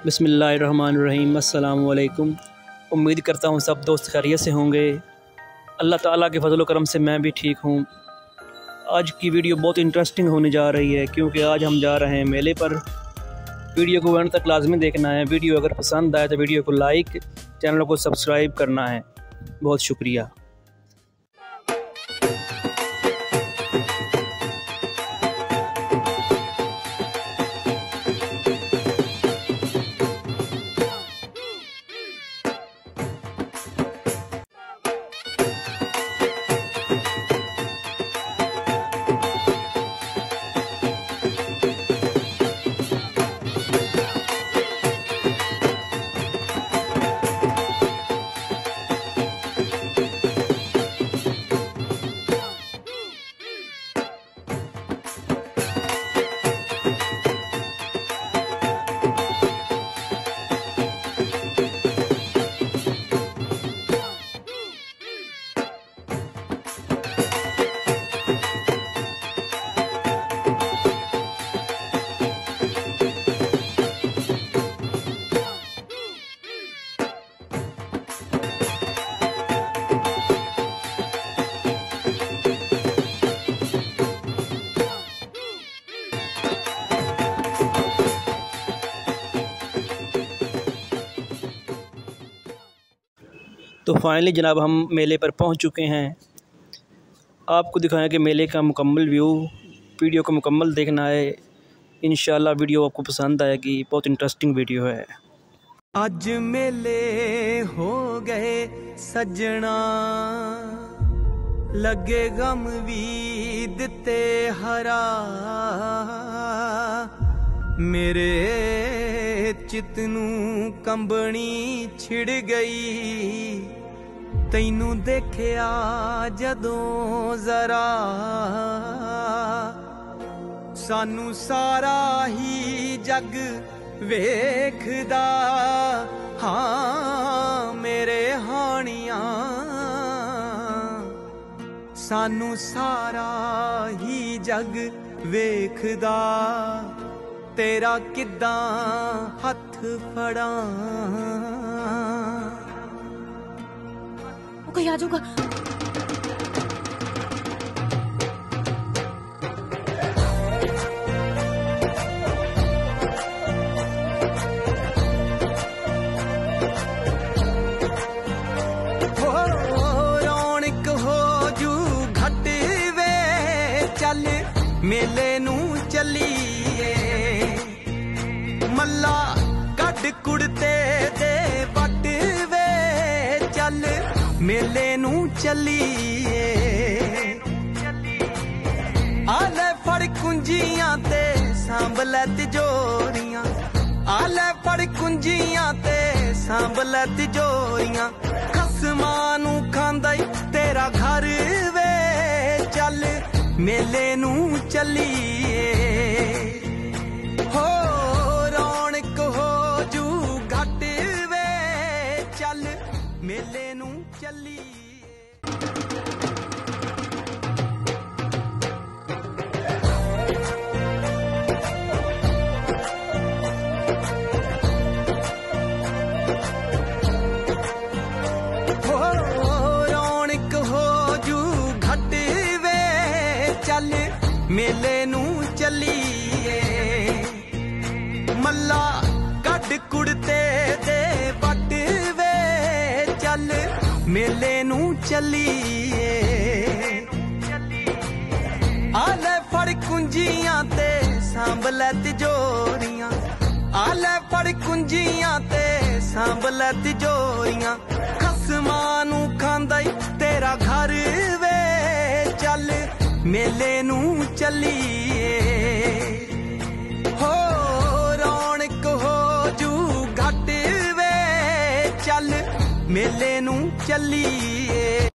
बिस्मिल्लाहिर्रहमानिर्रहीम। अस्सलामु अलैकुम। उम्मीद करता हूँ सब दोस्त खैरियत से होंगे। अल्लाह ताला के फजल करम से मैं भी ठीक हूँ। आज की वीडियो बहुत इंटरेस्टिंग होने जा रही है क्योंकि आज हम जा रहे हैं मेले पर। वीडियो को एंड तक लाजमी देखना है। वीडियो अगर पसंद आए तो वीडियो को लाइक, चैनल को सब्सक्राइब करना है। बहुत शुक्रिया। तो फाइनली जनाब हम मेले पर पहुंच चुके हैं। आपको दिखाएं कि मेले का मुकम्मल व्यू। वीडियो को मुकम्मल देखना है। इंशाल्लाह वीडियो आपको पसंद आएगी। बहुत इंटरेस्टिंग वीडियो है। अज मेले हो गए सजना, लगे गम भी दिते हरा। मेरे चित नू कंबनी छिड़ गई, तैनू देखिया जदों जरा। सानू सारा ही जग वेखदा, हाँ मेरे हानिया। सानू सारा ही जग वेखदा, तेरा किद्दां हथ फड़ा। कोई आ जाऊगा। रौनक हो जू घट वे, चल मेले नू चलीए। मल्ला कड कुड़ते दे बट वे, चल मेले नू चलीए। आले फड़ कुंजियां ते सांभ लै तिजोरियां, आले फड़ कुंजियां ते सांभ लै तिजोरियां। खसमां नू खांदा ई तेरा घर वे, चल मेले नू चलीए। हो रौनक हो जू घट वे, चल मेले नू चलीए। मेले नू चलीए। मल्ला कड कुड़ते दे बट वे, चल मेले नू चलीए। आले फड़ कुंजियां ते सांभ लै तिजोरियां, आले फड़ कुंजियां ते सांभ लै तिजोरियां। खसमां नू खांदा ई तेरा घर वे, चल मेले नू चलीए। हो रौनक हो जू घट वे, चल मेले नू चलीए।